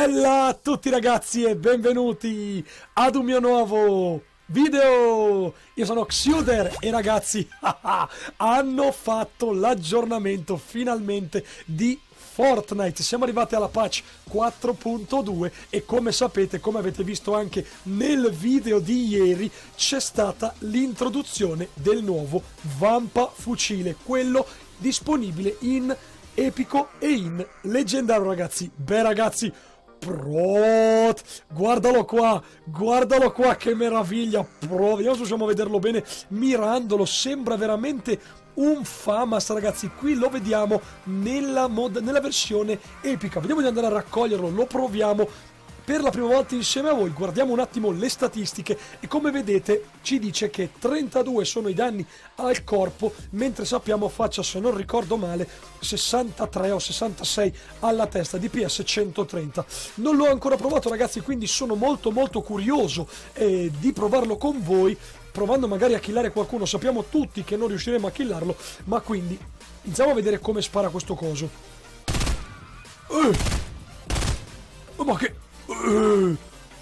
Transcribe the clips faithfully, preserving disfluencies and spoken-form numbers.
Bella a tutti ragazzi e benvenuti ad un mio nuovo video. Io sono Xuder e ragazzi hanno fatto l'aggiornamento finalmente di Fortnite. Siamo arrivati alla patch quattro punto due e come sapete, come avete visto anche nel video di ieri, c'è stata l'introduzione del nuovo Vampa Fucile, quello disponibile in epico e in leggendario ragazzi. Beh ragazzi, Prot, guardalo qua, guardalo qua che meraviglia. Pro, vediamo se riusciamo a vederlo bene mirandolo, sembra veramente un FAMAS ragazzi. Qui lo vediamo nella, mod, nella versione epica. Vediamo di andare a raccoglierlo, lo proviamo per la prima volta insieme a voi. Guardiamo un attimo le statistiche e come vedete ci dice che trentadue sono i danni al corpo, mentre sappiamo faccia, se non ricordo male, sessantatré o sessantasei alla testa, D P S centotrenta. Non l'ho ancora provato ragazzi, quindi sono molto molto curioso eh, di provarlo con voi, provando magari a killare qualcuno. Sappiamo tutti che non riusciremo a killarlo, ma quindi iniziamo a vedere come spara questo coso. Eh! Ma che... Uh,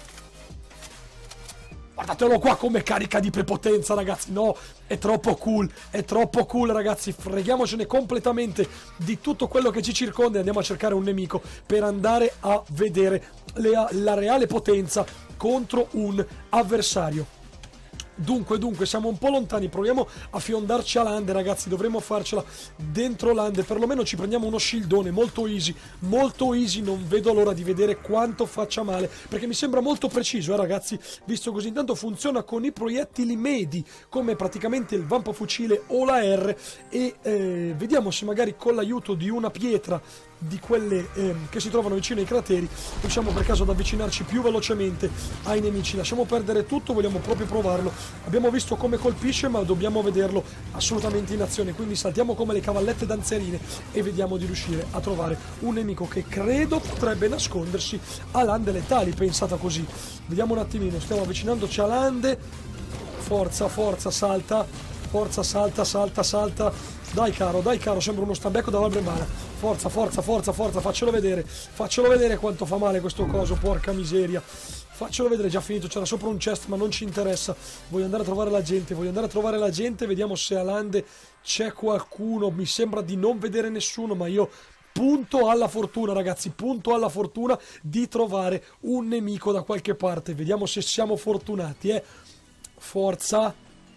guardatelo qua come carica di prepotenza ragazzi. No, è troppo cool, è troppo cool ragazzi. Freghiamocene completamente di tutto quello che ci circonda e andiamo a cercare un nemico per andare a vedere le, la reale potenza contro un avversario. Dunque, dunque, siamo un po' lontani, proviamo a fiondarci a lande ragazzi, dovremmo farcela dentro lande, perlomeno ci prendiamo uno shieldone, molto easy, molto easy, non vedo l'ora di vedere quanto faccia male, perché mi sembra molto preciso eh ragazzi, visto così. Intanto funziona con i proiettili medi, come praticamente il Vampa Fucile o la R, e eh, vediamo se magari con l'aiuto di una pietra di quelle eh, che si trovano vicino ai crateri riusciamo per caso ad avvicinarci più velocemente ai nemici. Lasciamo perdere tutto, vogliamo proprio provarlo. Abbiamo visto come colpisce, ma dobbiamo vederlo assolutamente in azione, quindi saltiamo come le cavallette danzerine e vediamo di riuscire a trovare un nemico che credo potrebbe nascondersi a lande letali, pensata così. Vediamo un attimino, stiamo avvicinandoci a lande. Forza, forza, salta, forza, salta, salta, salta. Dai caro, dai caro, sembra uno stambecco da Valbremana. Forza, forza, forza, forza, faccelo vedere. Faccelo vedere quanto fa male questo coso, porca miseria. Faccelo vedere, già finito, c'era sopra un chest ma non ci interessa. Voglio andare a trovare la gente, voglio andare a trovare la gente. Vediamo se a lande c'è qualcuno. Mi sembra di non vedere nessuno, ma io punto alla fortuna ragazzi, punto alla fortuna di trovare un nemico da qualche parte. Vediamo se siamo fortunati, eh. Forza.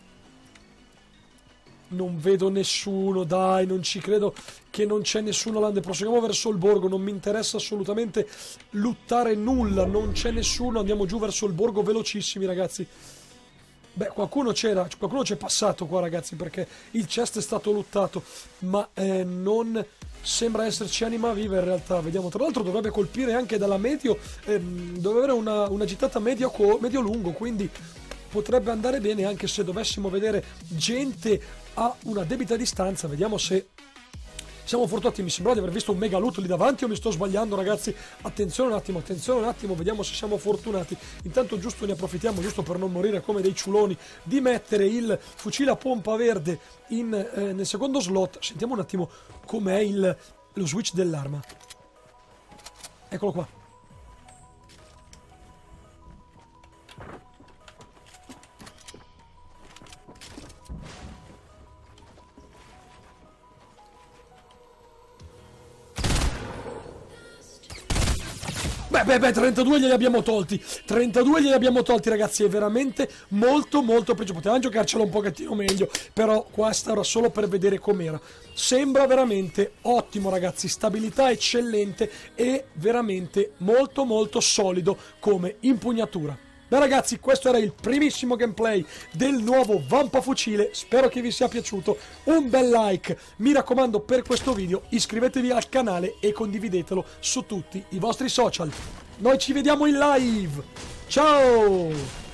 Non vedo nessuno, dai, non ci credo che non c'è nessuno a lande. Proseguiamo verso il borgo, non mi interessa assolutamente lottare nulla, non c'è nessuno, andiamo giù verso il borgo velocissimi ragazzi. Beh, qualcuno c'era, qualcuno c'è passato qua ragazzi, perché il chest è stato lottato, ma eh, non sembra esserci anima viva in realtà. Vediamo, tra l'altro dovrebbe colpire anche dalla medio, ehm, dovrebbe avere una, una gittata medio-lungo, medio quindi potrebbe andare bene anche se dovessimo vedere gente a una debita distanza. Vediamo se siamo fortunati. Mi sembra di aver visto un mega loot lì davanti o mi sto sbagliando ragazzi. Attenzione un attimo, attenzione un attimo, vediamo se siamo fortunati. Intanto giusto ne approfittiamo, giusto per non morire come dei ciuloni, di mettere il fucile a pompa verde in, eh, nel secondo slot. Sentiamo un attimo com'è il, lo switch dell'arma. Eccolo qua. Beh, beh, beh, trentadue glieli abbiamo tolti, trentadue glieli abbiamo tolti ragazzi, è veramente molto molto peggio. Potevamo giocarcelo un pochettino meglio, però questa era solo per vedere com'era. Sembra veramente ottimo ragazzi, stabilità eccellente e veramente molto molto solido come impugnatura. Beh ragazzi, questo era il primissimo gameplay del nuovo Vampa Fucile, spero che vi sia piaciuto. Un bel like, mi raccomando, per questo video iscrivetevi al canale e condividetelo su tutti i vostri social. Noi ci vediamo in live, ciao!